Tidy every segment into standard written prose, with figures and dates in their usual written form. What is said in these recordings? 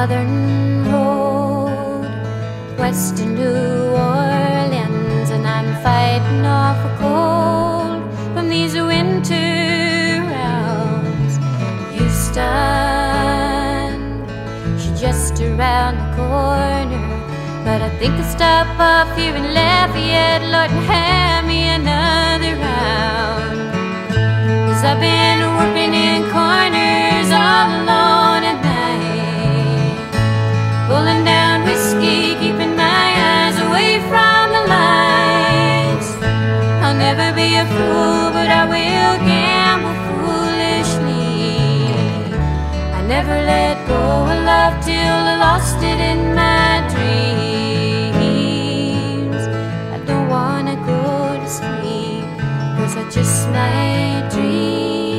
southern road west to New Orleans, and I'm fighting off a cold from these winter rounds. Houston, she's just around the corner, but I think I'll stop off here in Lafayette, Lord, and have me another round. 'Cause I've been working in corners all alone at night, pulling down whiskey, keeping my eyes away from the lights. I'll never be a fool, but I will gamble foolishly. I never let go of love till I lost it in my dreams. I don't wanna go to sleep, 'cause I just might dream.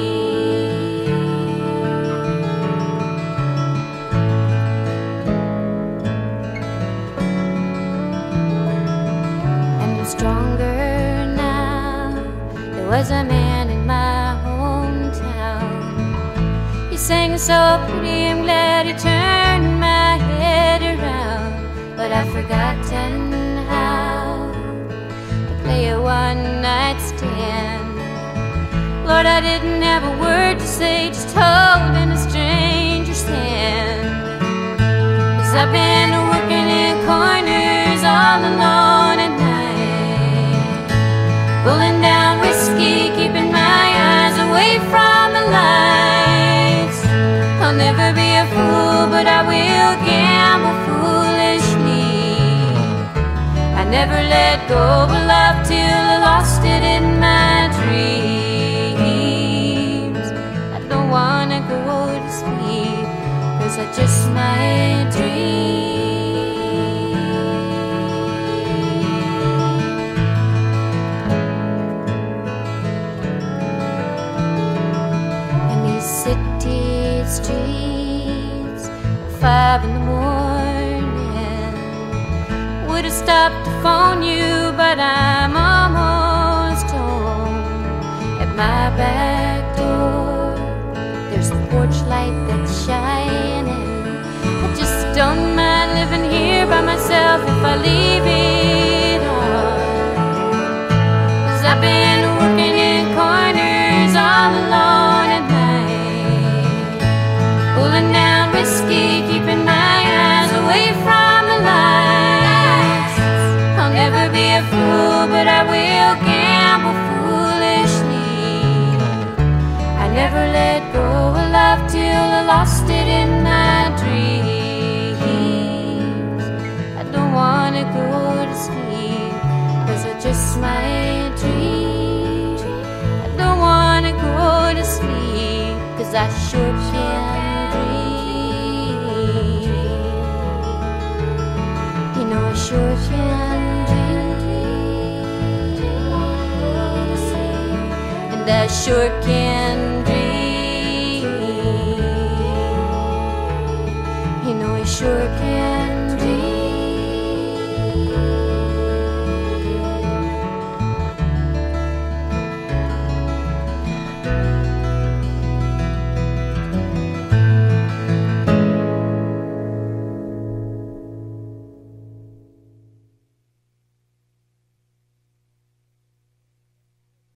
And I'm stronger now. There was a man in my hometown. He sang so pretty, I'm glad he turned my head around. But I've forgotten how to play a one-night stand. Lord, I didn't have a word to say, just holding a stranger's hand. 'Cause I've been working in corners all alone at night, pulling down whiskey, keeping my eyes away from the lights. I'll never be a fool, but I will gamble foolishly. I never let go of love till I lost it in my dreams. I don't wanna go to sleep, 'cause I just might dream. And these city streets at 5 in the morning, would've stopped to phone you, but I'm almost home. At my back door, there's the porch light that's shining. I just don't mind living here by myself if I leave it on. 'Cause I've been working in corners all alone at night, pulling down whiskey, keeping my eyes away from the lights. I'll never be a fool, but I will gamble foolishly. I never let go of love till I lost it in my dreams. I don't wanna go to sleep, 'cause I just might dream. I don't wanna go to sleep, 'cause I sure can dream. You know I sure can dream. And I sure can dream. You know I sure can dream.